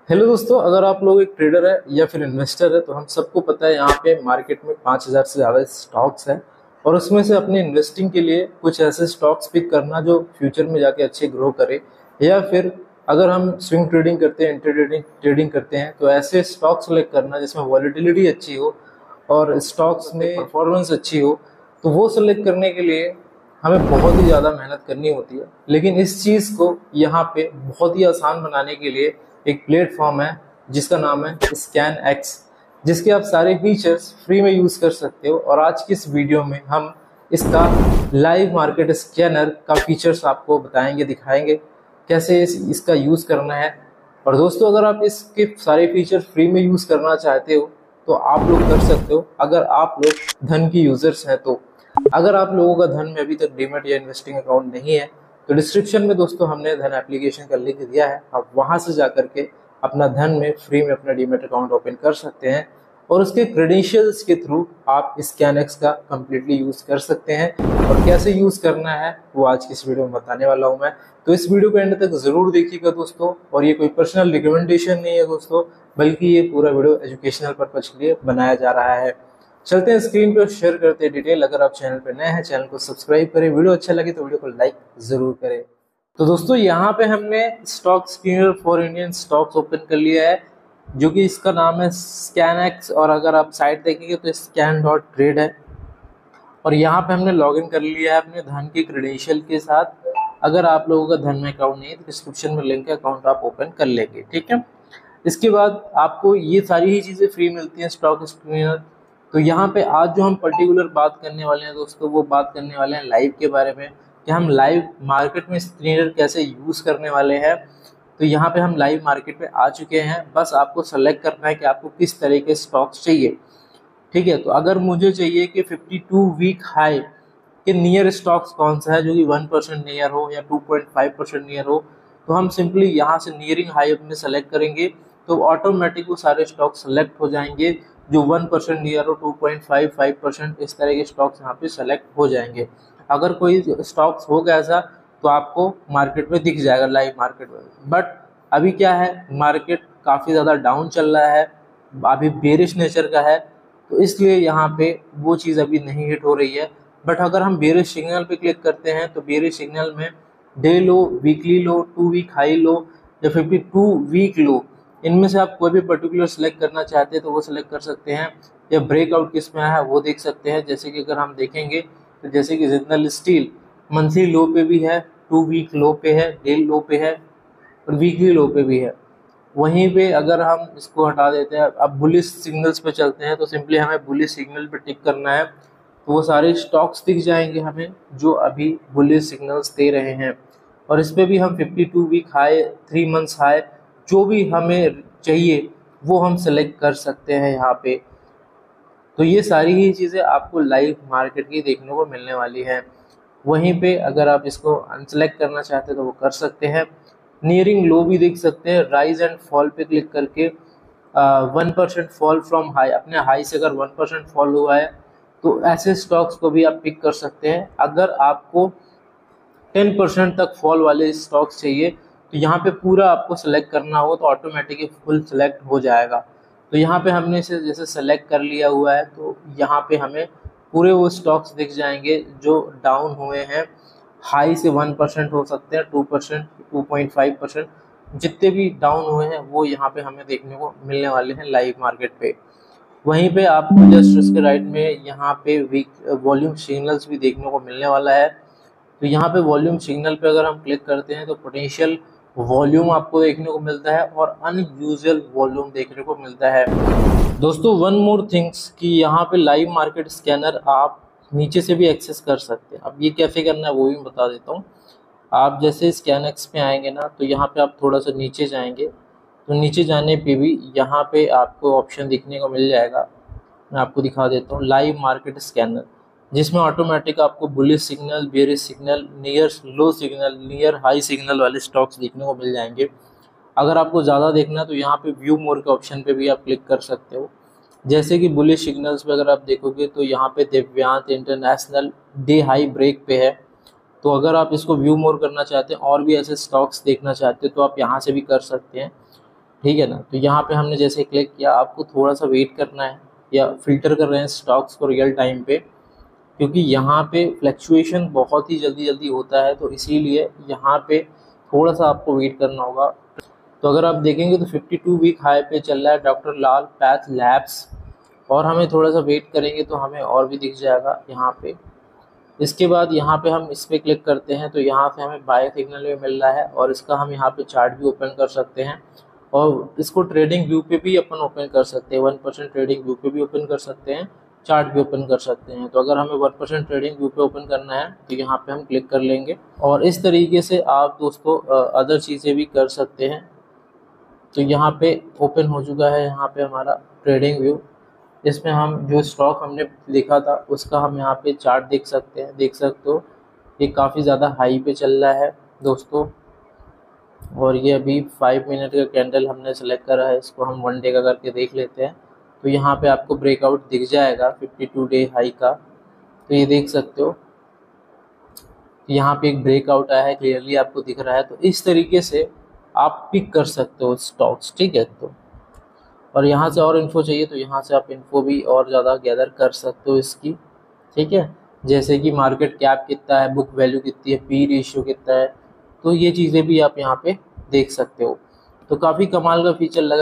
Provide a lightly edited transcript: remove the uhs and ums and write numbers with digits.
Hello दोस्तों, अगर आप लोग एक ट्रेडर है या फिर इन्वेस्टर है तो हम सबको पता है यहाँ पे मार्केट में 5000 से ज़्यादा स्टॉक्स हैं और उसमें से अपने इन्वेस्टिंग के लिए कुछ ऐसे स्टॉक्स पिक करना जो फ्यूचर में जाके अच्छे ग्रो करे। या फिर अगर हम स्विंग ट्रेडिंग करते हैं, इंटर ट्रेडिंग करते हैं तो ऐसे स्टॉक सेलेक्ट करना जिसमें वॉलेटिलिटी अच्छी हो और स्टॉक्स में परफॉर्मेंस अच्छी हो, तो वो सेलेक्ट करने के लिए हमें बहुत ही ज़्यादा मेहनत करनी होती है। लेकिन इस चीज़ को यहाँ पे बहुत ही आसान बनाने के लिए एक प्लेटफॉर्म है जिसका नाम है स्कैन एक्स, जिसके आप सारे फीचर्स फ्री में यूज़ कर सकते हो। और आज की इस वीडियो में हम इसका लाइव मार्केट स्कैनर का फीचर्स आपको बताएंगे, दिखाएंगे कैसे इसका यूज़ करना है। और दोस्तों, अगर आप इसके सारे फीचर फ्री में यूज़ करना चाहते हो तो आप लोग कर सकते हो, अगर आप लोग धन की यूजर्स हैं तो। अगर आप लोगों का धन में अभी तक डीमैट या इन्वेस्टिंग अकाउंट नहीं है तो डिस्क्रिप्शन में दोस्तों हमने धन एप्लीकेशन का लिंक दिया है, आप वहां से जाकर के अपना धन में फ्री में अपना डीमैट अकाउंट ओपन कर सकते हैं और उसके क्रेडेंशियल्स के थ्रू आप स्कैनएक्स का कंप्लीटली यूज कर सकते हैं। और कैसे यूज करना है वो आज की इस वीडियो में बताने वाला हूं मैं, तो इस वीडियो को एंड तक जरूर देखिएगा दोस्तों। और ये कोई पर्सनल रिकमेंडेशन नहीं है दोस्तों, बल्कि ये पूरा वीडियो एजुकेशनल पर्पज के लिए बनाया जा रहा है। चलते हैं स्क्रीन पे शेयर करते हैं डिटेल। अगर आप चैनल पे नए हैं, चैनल को सब्सक्राइब करें, वीडियो अच्छा लगे तो वीडियो को लाइक जरूर करें। तो दोस्तों, यहाँ पे हमने stock screener for Indian stocks open कर लिया है, जो कि इसका नाम है स्कैनएक्स। और अगर आप साइट देखेंगे तो scan.trade है। और यहाँ पे हमने लॉगिन कर लिया है अपने धन के क्रेडेंशियल के साथ। अगर आप लोगों का धन में अकाउंट नहीं है तो डिस्क्रिप्शन में लिंक है, अकाउंट आप ओपन कर लेंगे, ठीक है। इसके बाद आपको ये सारी ही चीज़ें फ्री मिलती हैं स्टॉक स्क्रीनर। तो यहाँ पे आज जो हम पर्टिकुलर बात करने वाले हैं दोस्तों, वो बात करने वाले हैं लाइव के बारे में कि हम लाइव मार्केट में स्क्रीनर कैसे यूज़ करने वाले हैं। तो यहाँ पे हम लाइव मार्केट पे आ चुके हैं, बस आपको सेलेक्ट करना है कि आपको किस तरह के स्टॉक्स चाहिए, ठीक है। तो अगर मुझे चाहिए कि 52 वीक हाई के नियर स्टॉक्स कौन सा है जो कि 1% नियर हो या 2.5% नियर हो, तो हम सिंपली यहाँ से नियरिंग हाई में सेलेक्ट करेंगे तो ऑटोमेटिक वो सारे स्टॉक सेलेक्ट हो जाएंगे जो 1% नियर हो, 2.55% इस तरह के स्टॉक्स यहाँ पे सेलेक्ट हो जाएंगे। अगर कोई स्टॉक्स होगा ऐसा तो आपको मार्केट में दिख जाएगा लाइव मार्केट में। बट अभी क्या है, मार्केट काफ़ी ज़्यादा डाउन चल रहा है, अभी बेरिश नेचर का है, तो इसलिए यहाँ पे वो चीज़ अभी नहीं हिट हो रही है। बट अगर हम बेरिश सिग्नल पे क्लिक करते हैं तो बेरिश सिग्नल में day low, weekly low, 2 week high low या 52 वीक लो, इनमें से आप कोई भी पर्टिकुलर सेलेक्ट करना चाहते हैं तो वो सेलेक्ट कर सकते हैं। या ब्रेकआउट किस में है वो देख सकते हैं। जैसे कि अगर हम देखेंगे तो जैसे कि जिंदल स्टील मंथली लो पे भी है, 2 वीक लो पे है, डे लो पे है और वीकली लो पे भी है। वहीं पे अगर हम इसको हटा देते हैं, अब बुलिश सिग्नल्स पे चलते हैं तो सिंपली हमें बुलिश सिग्नल पे टिक करना है, तो वो सारे स्टॉक्स दिख जाएंगे हमें जो अभी बुलिश सिग्नल्स दे रहे हैं। और इस पे भी हम 52 वीक हाई, 3 मंथ्स हाई, जो भी हमें चाहिए वो हम सेलेक्ट कर सकते हैं यहाँ पे। तो ये सारी ही चीज़ें आपको लाइव मार्केट की देखने को मिलने वाली है। वहीं पे अगर आप इसको अनसेलेक्ट करना चाहते हैं तो वो कर सकते हैं। नियरिंग लो भी देख सकते हैं, राइज एंड फॉल पे क्लिक करके 1% फॉल फ्रॉम हाई, अपने हाई से अगर 1% फॉल हुआ है तो ऐसे स्टॉक्स को भी आप पिक कर सकते हैं। अगर आपको 10% तक फॉल वाले स्टॉक्स चाहिए तो यहाँ पे पूरा आपको सेलेक्ट करना होगा तो ऑटोमेटिकली फुल सेलेक्ट हो जाएगा। तो यहाँ पे हमने इसे जैसे सेलेक्ट कर लिया हुआ है तो यहाँ पे हमें पूरे वो स्टॉक्स दिख जाएंगे जो डाउन हुए हैं। हाई से 1% हो सकते हैं, 2%, 2.5%, जितने भी डाउन हुए हैं वो यहाँ पे हमें देखने को मिलने वाले हैं लाइव मार्केट पे। वहीं पे आपको जस्ट उसके राइट में यहाँ पे वीक वॉल्यूम सिग्नल्स भी देखने को मिलने वाला है। तो यहाँ पे वॉल्यूम सिग्नल पे अगर हम क्लिक करते हैं तो पोटेंशियल वॉल्यूम आपको देखने को मिलता है और अनयूजुअल वॉल्यूम देखने को मिलता है। दोस्तों, वन मोर थिंग्स कि यहाँ पे लाइव मार्केट स्कैनर आप नीचे से भी एक्सेस कर सकते हैं। अब ये कैसे करना है वो भी बता देता हूँ। आप जैसे स्कैनएक्स पे आएंगे ना तो यहाँ पे आप थोड़ा सा नीचे जाएंगे तो नीचे जाने पे भी यहाँ पे आपको ऑप्शन दिखने को मिल जाएगा। मैं आपको दिखा देता हूँ, लाइव मार्केट स्कैनर, जिसमें ऑटोमेटिक आपको bullish signal, bearish signal, near low signal, near high signal वाले स्टॉक्स देखने को मिल जाएंगे। अगर आपको ज़्यादा देखना है तो यहाँ पे व्यू मोर के ऑप्शन पे भी आप क्लिक कर सकते हो। जैसे कि बुलिश सिग्नल्स पे अगर आप देखोगे तो यहाँ पे Divyant international day high break पे है। तो अगर आप इसको व्यू मोर करना चाहते हैं और भी ऐसे स्टॉक्स देखना चाहते हैं तो आप यहाँ से भी कर सकते हैं। ठीक है ना। तो यहाँ पे हमने जैसे क्लिक किया, आपको थोड़ा सा वेट करना है या फिल्टर कर रहे हैं स्टॉक्स को रियल टाइम पे, क्योंकि यहाँ पे फ्लैक्चुएशन बहुत ही जल्दी जल्दी होता है, तो इसीलिए यहाँ पे थोड़ा सा आपको वेट करना होगा। तो अगर आप देखेंगे तो 52 वीक हाई पे चल रहा है डॉक्टर लाल पैथ लैब्स, और हमें थोड़ा सा वेट करेंगे तो हमें और भी दिख जाएगा यहाँ पे। इसके बाद यहाँ पे हम इस पर क्लिक करते हैं तो यहाँ से हमें बाय सिग्नल में मिल रहा है, और इसका हम यहाँ पे चार्ट भी ओपन कर सकते हैं, और इसको ट्रेडिंग व्यू पे भी अपन ओपन कर सकते हैं, 1% ट्रेडिंग व्यू पे भी ओपन कर सकते हैं, चार्ट भी ओपन कर सकते हैं। तो अगर हमें 1% ट्रेडिंग व्यू पे ओपन करना है तो यहाँ पे हम क्लिक कर लेंगे, और इस तरीके से आप दोस्तों अदर चीज़ें भी कर सकते हैं। तो यहाँ पे ओपन हो चुका है यहाँ पे हमारा ट्रेडिंग व्यू। इसमें हम जो स्टॉक हमने देखा था उसका हम यहाँ पे चार्ट देख सकते हैं, देख सकते हो ये काफ़ी ज़्यादा हाई पे चल रहा है दोस्तों। और ये अभी 5 मिनट का कैंडल हमने सेलेक्ट करा है, इसको हम 1 डे का करके देख लेते हैं। तो यहाँ पे आपको ब्रेकआउट दिख जाएगा 52 डे हाई का, तो ये देख सकते हो यहाँ पे एक ब्रेकआउट आया है, क्लियरली आपको दिख रहा है। तो इस तरीके से आप पिक कर सकते हो स्टॉक्स, ठीक है। तो और यहाँ से और इन्फो चाहिए तो यहाँ से आप इन्फो भी और ज़्यादा गैदर कर सकते हो इसकी, ठीक है। जैसे कि मार्केट कैप कितना है, बुक वैल्यू कितनी है, पी रेशियो कितना है, तो ये चीज़ें भी आप यहाँ पे देख सकते हो। तो काफ़ी कमाल का फीचर लगा।